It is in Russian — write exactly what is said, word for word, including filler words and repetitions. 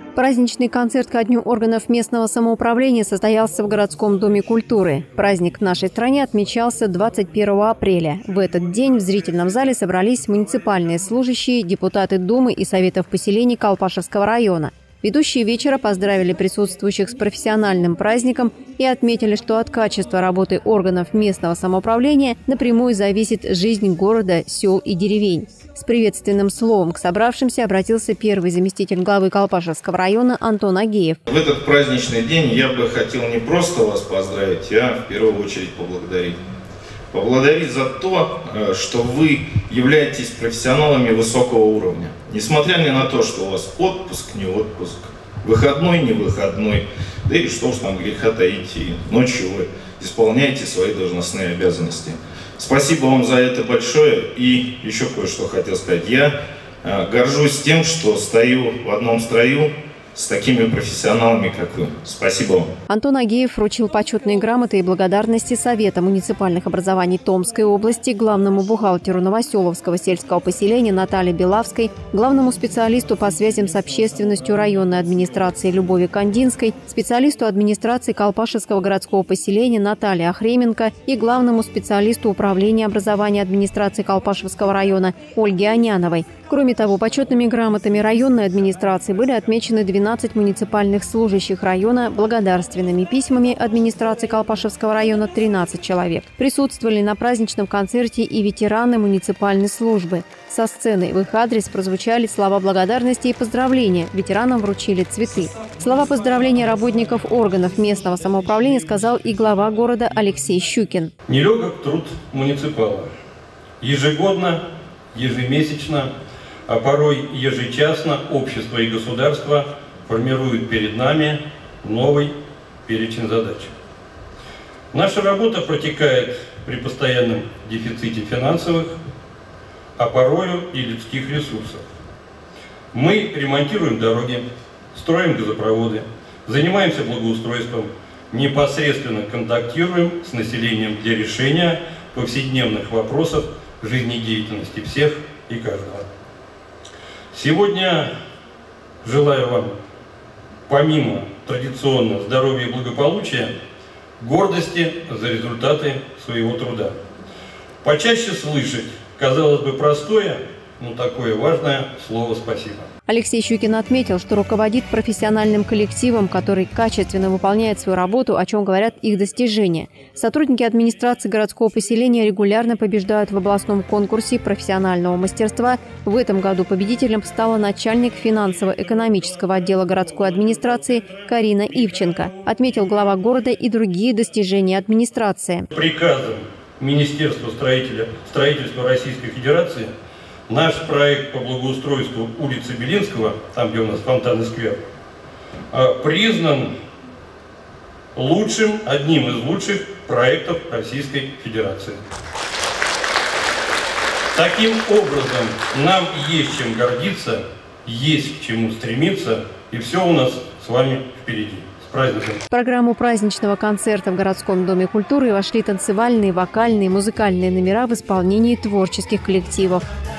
Праздничный концерт ко Дню органов местного самоуправления состоялся в городском доме культуры. Праздник в нашей стране отмечался двадцать первого апреля. В этот день в зрительном зале собрались муниципальные служащие, депутаты Думы и Советов поселений Колпашевского района. Ведущие вечера поздравили присутствующих с профессиональным праздником и отметили, что от качества работы органов местного самоуправления напрямую зависит жизнь города, сел и деревень. С приветственным словом к собравшимся обратился первый заместитель главы Колпашевского района Антон Агеев. В этот праздничный день я бы хотел не просто вас поздравить, а в первую очередь поблагодарить. Поблагодарить за то, что вы являетесь профессионалами высокого уровня. Несмотря ни на то, что у вас отпуск, не отпуск, выходной, не выходной, да и что уж там греха таить, и ночью вы исполняете свои должностные обязанности. Спасибо вам за это большое. И еще кое-что хотел сказать. Я горжусь тем, что стою в одном строю с такими профессионалами, как вы. Спасибо вам. Антон Агеев вручил почетные грамоты и благодарности Совета муниципальных образований Томской области, главному бухгалтеру Новоселовского сельского поселения Наталье Белавской, главному специалисту по связям с общественностью районной администрации Любови Кандинской, специалисту администрации Колпашевского городского поселения Наталье Охременко и главному специалисту управления образования администрации Колпашевского района Ольге Аняновой. Кроме того, почетными грамотами районной администрации были отмечены двенадцать муниципальных служащих района, благодарственными письмами администрации Колпашевского района тринадцать человек. Присутствовали на праздничном концерте и ветераны муниципальной службы. Со сцены в их адрес прозвучали слова благодарности и поздравления. Ветеранам вручили цветы. Слова поздравления работников органов местного самоуправления сказал и глава города Алексей Щукин. Нелегок труд муниципала. Ежегодно, ежемесячно, а порой ежечасно общество и государство формируют перед нами новый перечень задач. Наша работа протекает при постоянном дефиците финансовых, а порою и людских ресурсов. Мы ремонтируем дороги, строим газопроводы, занимаемся благоустройством, непосредственно контактируем с населением для решения повседневных вопросов жизнедеятельности всех и каждого. Сегодня желаю вам, помимо традиционного здоровья и благополучия, гордости за результаты своего труда. Почаще слышать, казалось бы, простое, но такое важное слово «спасибо». Алексей Щукин отметил, что руководит профессиональным коллективом, который качественно выполняет свою работу, о чем говорят их достижения. Сотрудники администрации городского поселения регулярно побеждают в областном конкурсе профессионального мастерства. В этом году победителем стала начальник финансово-экономического отдела городской администрации Карина Ивченко. Отметил глава города и другие достижения администрации. Приказом Министерства строительства Российской Федерации наш проект по благоустройству улицы Белинского, там, где у нас фонтанный сквер, признан лучшим, одним из лучших проектов Российской Федерации. Таким образом, нам есть чем гордиться, есть к чему стремиться, и все у нас с вами впереди. В программу праздничного концерта в городском доме культуры вошли танцевальные, вокальные, музыкальные номера в исполнении творческих коллективов.